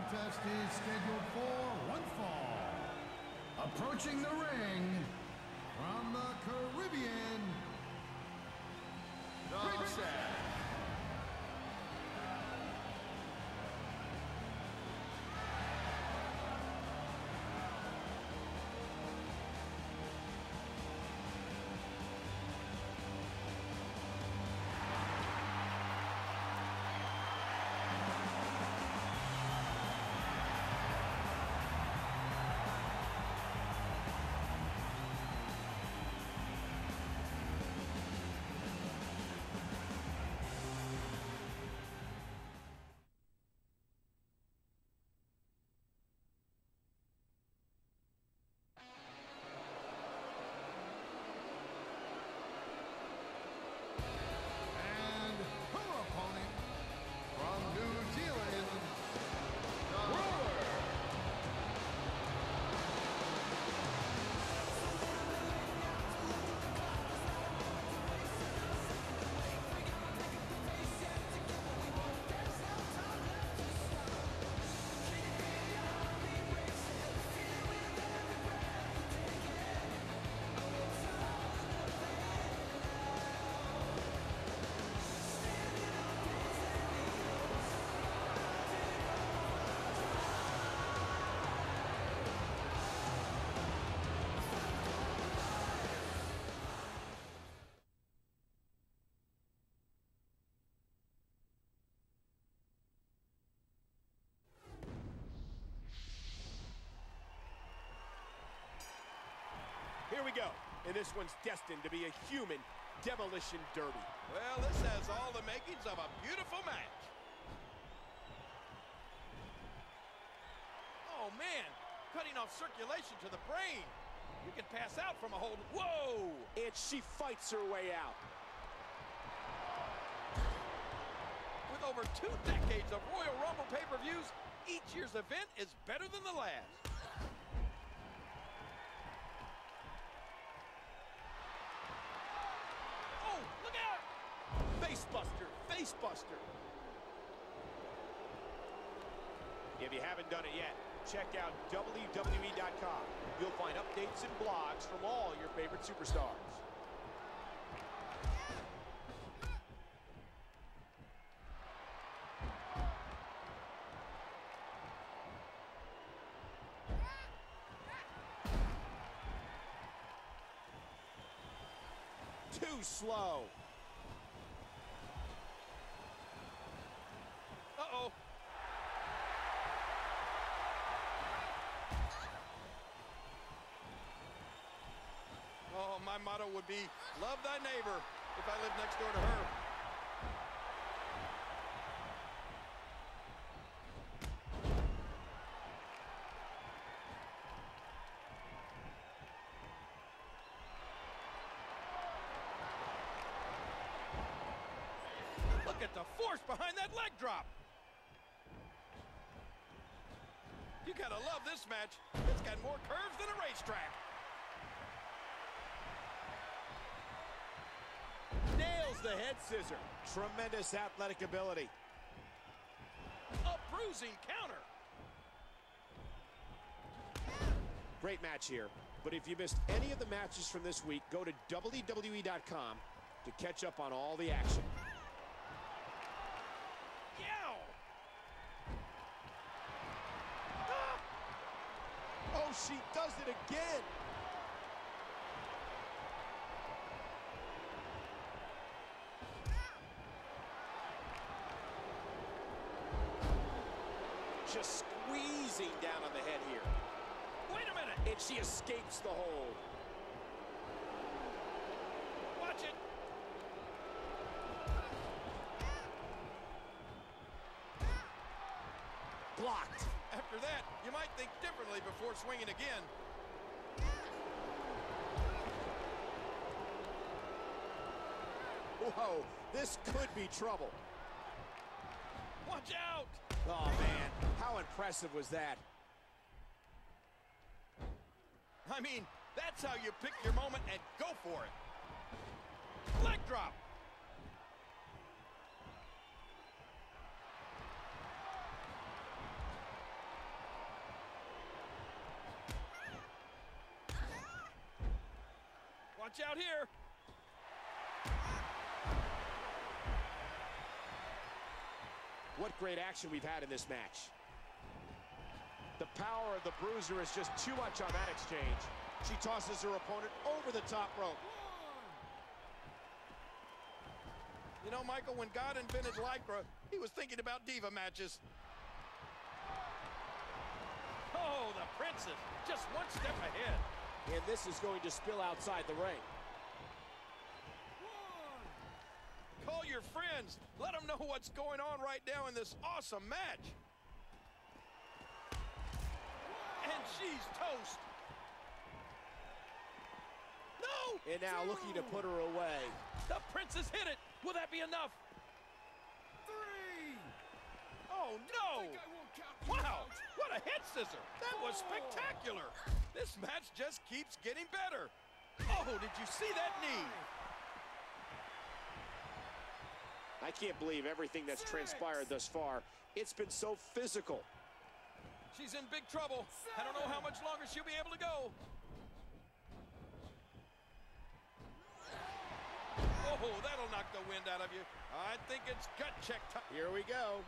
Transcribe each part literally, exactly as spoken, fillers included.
contest is scheduled for one fall. Approaching the ring from the Caribbean, Princess. Here we go, and this one's destined to be a human demolition derby. Well, this has all the makings of a beautiful match. Oh, man, cutting off circulation to the brain. You can pass out from a hold. Whoa! And she fights her way out. With over two decades of Royal Rumble pay-per-views, each year's event is better than the last. Facebuster, facebuster. If you haven't done it yet, check out W W E dot com. You'll find updates and blogs from all your favorite superstars. Too slow. Uh-oh. Oh, my motto would be, love thy neighbor, if I lived next door to her. Look at the force behind that leg drop. You gotta love this match. It's got more curves than a racetrack. Nails the head scissor. Tremendous athletic ability. A bruising counter. Great match here. But if you missed any of the matches from this week, go to W W E dot com to catch up on all the action. Oh, she does it again. Just squeezing down on the head here. Wait a minute. And she escapes the hold. Watch it. Blocked. After that, you might think differently before swinging again. Whoa, this could be trouble. Watch out! Oh, man, how impressive was that? I mean, that's how you pick your moment and go for it. Leg drop. Watch out here. What great action we've had in this match. The power of the Bruiser is just too much on that exchange. She tosses her opponent over the top rope. You know, Michael, when God invented Lycra, he was thinking about diva matches. Oh, the Princess, just one step ahead. And this is going to spill outside the ring. Call your friends. Let them know what's going on right now in this awesome match. And she's toast. No! And now looking to put her away. The Princess hit it. Will that be enough? Three. Oh, no! Wow, what a head scissor. That was spectacular. This match just keeps getting better. Oh, did you see that knee? I can't believe everything that's transpired thus far. It's been so physical. She's in big trouble. I don't know how much longer she'll be able to go. Oh, that'll knock the wind out of you. I think it's gut check time. Here we go.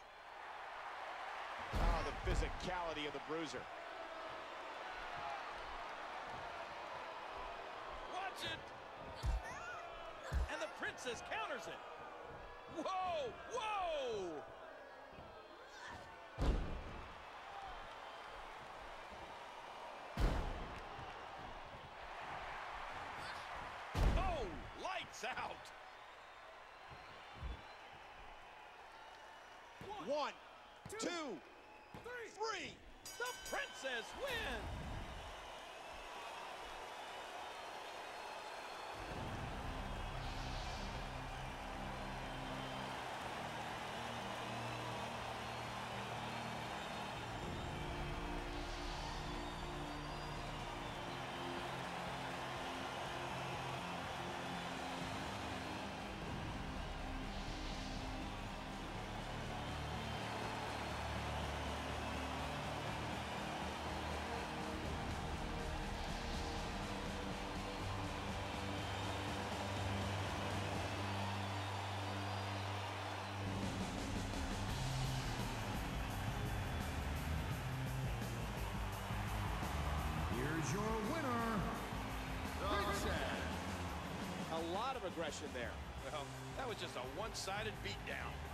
Oh, the physicality of the Bruiser. Watch it. And the Princess counters it. Whoa, whoa. Oh, lights out. One, two, Three. The Princess wins. Here's your winner, Princess. a lot of aggression there. Well, that was just a one-sided beatdown.